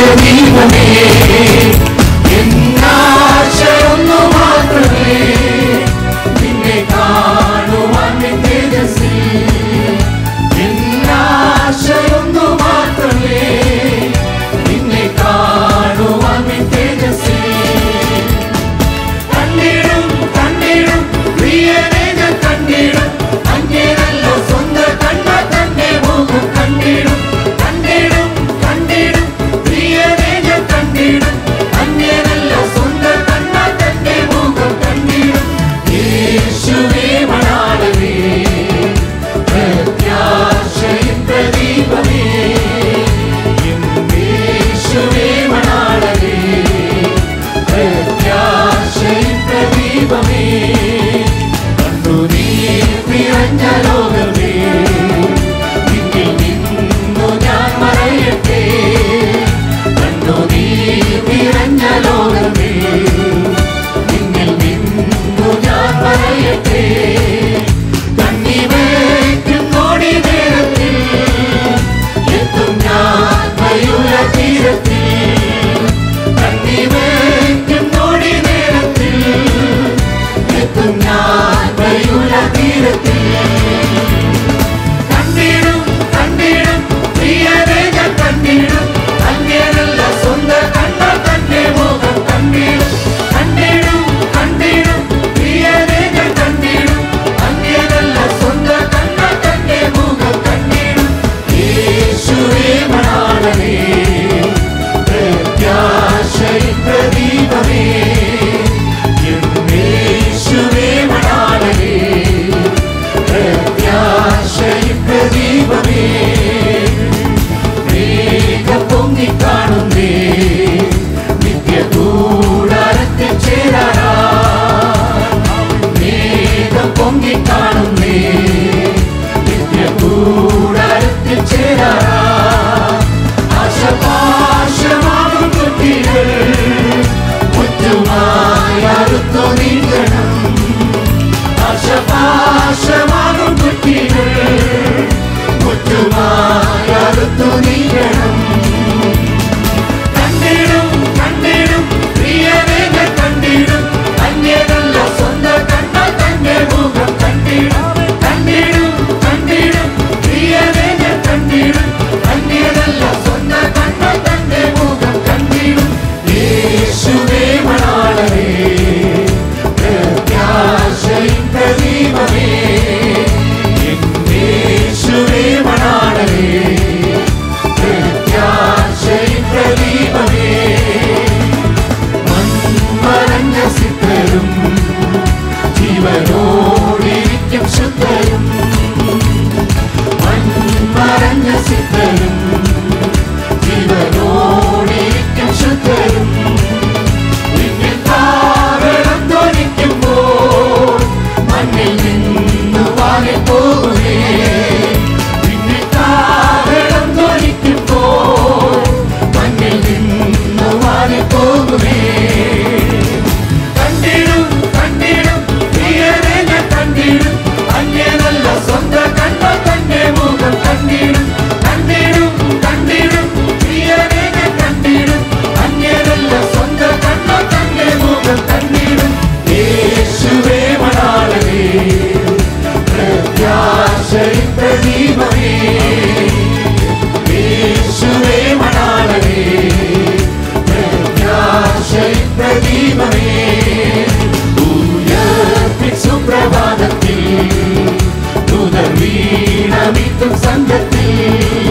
ദീപമേ എന്നാശയൊന്നു മാത്രമേ നിന്നെ കാണുവാൻ തേജസ്സിൽ എന്നാശയൊന്നു മാത്രമേ നിന്നെ കാണുവാൻ തേജസ്സിൽ കണ്ടിടും കണ്ടിടും പ്രിയനെ ഞാൻ കണ്ടിടും അങ്ങേരല്ല സ്വന്തം കണ്ട തന്റെ മുഖം കണ്ടിടും കണ്ടിടും കണ്ടിടും പ്രിയനെ ഞാൻ കണ്ടിടും അങ്ങേരല്ല സ്വന്തം കണ്ട തന്റെ മുഖം കണ്ടിടും യേശുവേ മണാളനേ പ്രത്യാശയിൻ പ്രദീപമേ യേശുവേ മണാളനേ പ്രത്യാശയിൻ പ്രദീപമേ കണ്ണുനീർ നിറഞ്ഞ ലോകമേ നിന്നിൽ നിന്നു ഞാൻ മറയട്ടെ കണ്ണുനീർ നിറഞ്ഞ ലോകമേ നിന്നിൽ നിന്നു ഞാൻ മറയട്ടെ കണ്ണിമേക്കും നോടി നേരത്തിൽ എത്തും ഞാൻ മയൂര തീരത്തിൽ കണ്ണിമേക്കും നോടി നേരത്തിൽ എത്തും ഞാൻ മയൂര തീരത്തിൽ കണ്ടിടും കണ്ടിടും പ്രിയനെ ഞാൻ കണ്ടിടും അങ്ങേരല്ല സ്വന്തം കണ്ട തന്റെ മുഖം കണ്ടിടും കണ്ടിടും കണ്ടിടും പ്രിയനെ ഞാൻ കണ്ടിടും അങ്ങേരല്ല സ്വന്തം കണ്ട തന്റെ മുഖം കണ്ടിടും യേശുവേ മണാളനേ പ്രത്യാശയിൻ പ്രദീപമേ യേശുവേ മണാളനേ പ്രത്യാശയിൻ പ്രദീപമേ മേഘം പൊങ്ങിക്കാണുന്നേ നിത്യകൂടാരത്തിൽ ചേരാനായി മേഘം പൊങ്ങിക്കാണുന്നേ നിത്യകൂടാരത്തിൽ ചേരാനായി ആശപാശമാകും കുട്ടികൾ മുറ്റുമായി അറുത്തു നീങ്ങണം ആശപാശമാകും കുട്ടികൾ മുറ്റുമായി അറുത്തു നീങ്ങണം കണ്ടിടും കണ്ടിടും പ്രിയനെ ഞാൻ കണ്ടിടും അങ്ങേരല്ല സ്വന്തം കണ്ട തന്റെ മുഖം കണ്ടിടും കണ്ടിടും കണ്ടിടും പ്രിയനെ ഞാൻ കണ്ടിടും അങ്ങേരല്ല സ്വന്തം കണ്ട തന്റെ മുഖം കണ്ടിടും യേശുവേ മണാളനേ പ്രത്യാശയിൻ പ്രദീപമേ യേശുവേ മണാളനേ പ്രത്യാശയിൻ പ്രദീപമേ മൺമറഞ്ഞ സിദ്ധരും ജീവനോടിരിക്കും ശുദ്ധരും മൺമറഞ്ഞ സിദ്ധരും ജീവനോടിരിക്കും ശുദ്ധരും നിന്നിൽ താരണം ധ്വനിക്കുമ്പോൾ മണ്ണിൽ നിന്നു വാങ്ങിപ്പോകുമേ നിന്നിൽ താരണം ധ്വനിക്കുമ്പോൾ മണ്ണിൽ നിന്നു വാങ്ങിപ്പോകുമേ കണ്ടിടും കണ്ടിടും പ്രിയനെ ഞാൻ കണ്ടിടും അങ്ങേരല്ല സ്വന്തം കണ്ട തന്റെ മുഖം കണ്ടിടും കണ്ടിടും കണ്ടിടും പ്രിയനെ ഞാൻ കണ്ടിടും അങ്ങേരല്ല സ്വന്തം കണ്ട തന്റെ മുഖം കണ്ടിടും യേശുവേ മണാളനേ പ്രത്യാശയിൻ പ്രദീപമേ യേശുവേ മണാളനേ പ്രത്യാശയിൻ പ്രദീപമേ ഉയർപ്പിൻ സുപ്രഭാതത്തിൽ ദൂതർ വീണമിട്ടും സംഘത്തിൽ